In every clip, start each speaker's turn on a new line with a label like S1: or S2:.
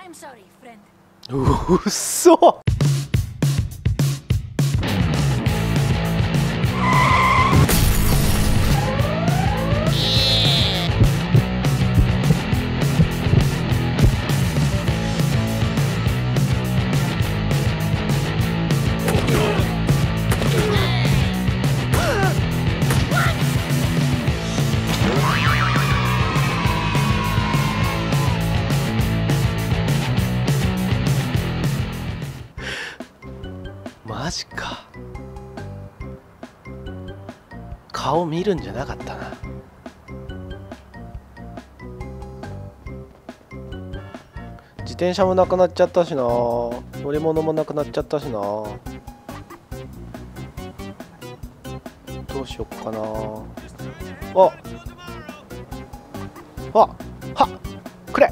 S1: うっそ。マジか。顔見るんじゃなかったな。自転車もなくなっちゃったしな、乗り物もなくなっちゃったしな。どうしよっかな。あはっくれ。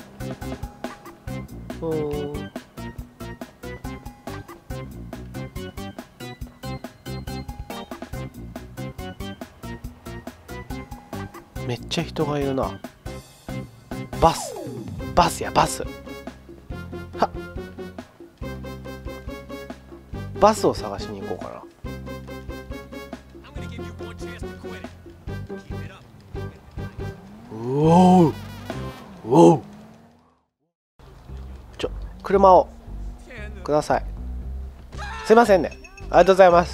S1: めっちゃ人がいるな。バスやバス。はっ、バスを探しに行こうかな。おおおお、車をください。すいませんね、ありがとうございます。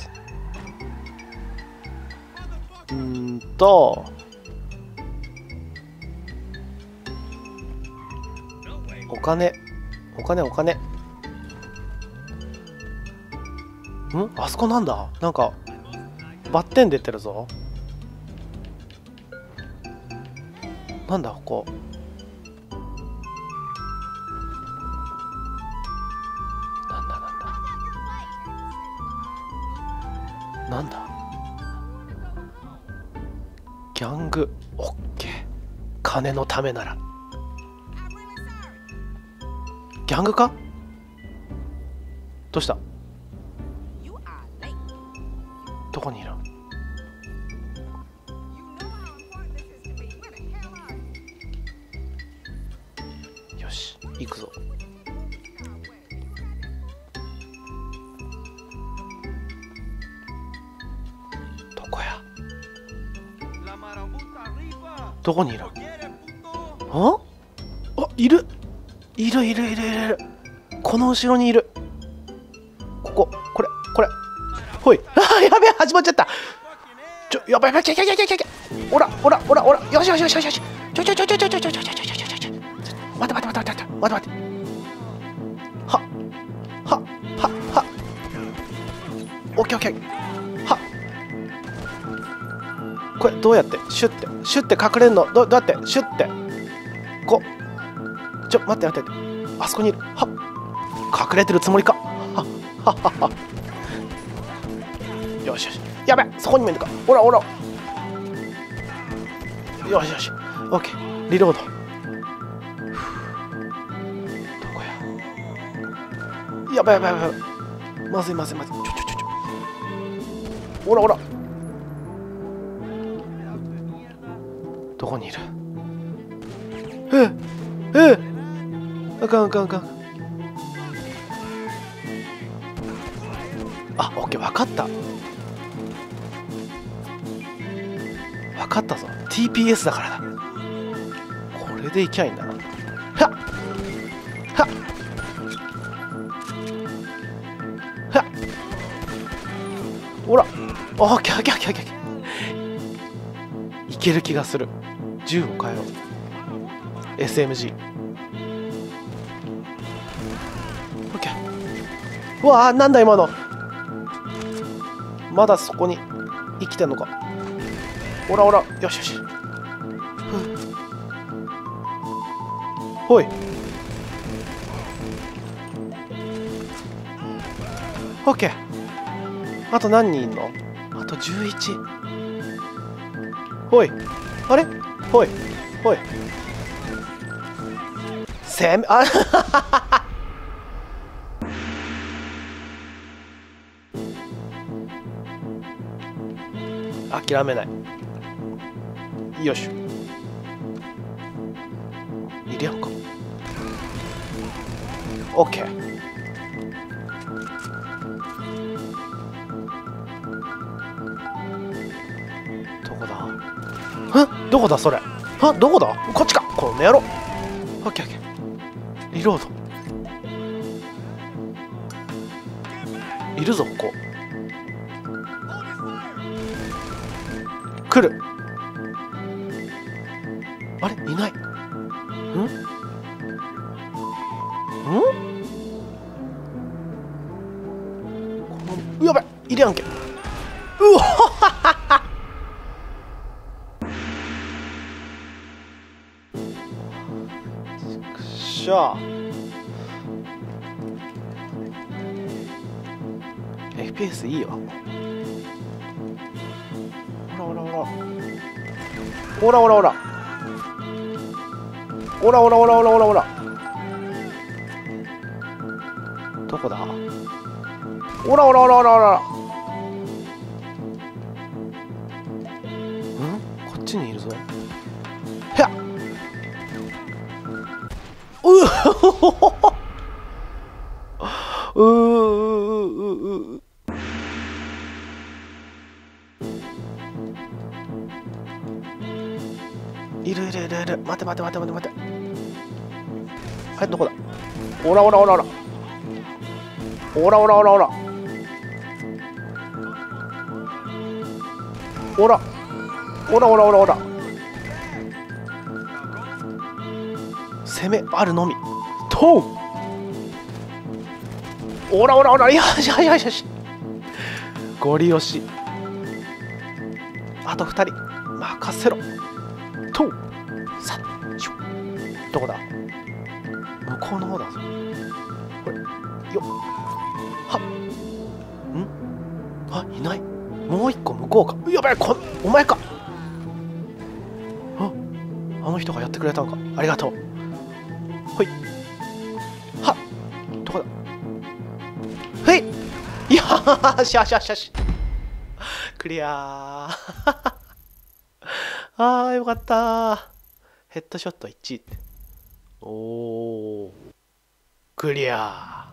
S1: お金。あそこなんだ。なんかバッテン出てるぞ。なんだここ。なんだギャング。オッケー、金のためなら。ギャングか。どうした。どこにいる。よし、行くぞ。どこや。どこにいる。あ、いる。この後ろにいる。これ。ほい。やべえ、始まっちゃった。やばい。おら。よし。待って。は。オッケー。は。これどうやってシュッて隠れんの。どうやってシュッて。待って。あそこにいる。はっ、隠れてるつもりか。は。よし。やべ、そこにもいるか。おら。よし。オッケー、リロード。どこや。やばい。まずい。おら。どこにいる。あかん。あ、オッケー、分かったぞ。 TPS だからだ。これでいきゃいいんだな。はっほら。オッケー。いける気がする。銃を変えよう。 SMG。 オッケー。うわー、なんだ今の。まだそこに生きてんのか。おら。よし。ほい。オッケー。あと何人いんの。あと11。ほい。あれ。ほい。諦めない。よし。いるやんか。 オッケー。どこだ？どこだそれ？どこだ？こっちか。この野郎。オッケーオッケー。リロード。いるぞここ。来る。あれいない。やばい、いるやんけ。うわしゃあ FPS いいわ。ほらほらほらほらほらほらほらほらほらほらほら。どこだ？ほらほらほらほらほら。こっちにいるぞ。へっ。いるいるいるいる。待て待て待て待て待て。はい、どこだ？ほらほらほらほら。ほらほらほらほら。ほらほらほらほらほら。攻めあるのみ。とう。ほらほらほら。よしよしよしよし。ゴリ押し。あと2人任せろ。とう。さっしょ。どこだ？向こうの方だぞ。これよっ。はっ。いない。もう一個向こうか。やばい、お前か。あの人がやってくれたのか。ありがとう。ほい。はっ。どこだ？ほい。よーしよしよしよし。クリアー。よかったー。ヘッドショット1。おー。クリアー。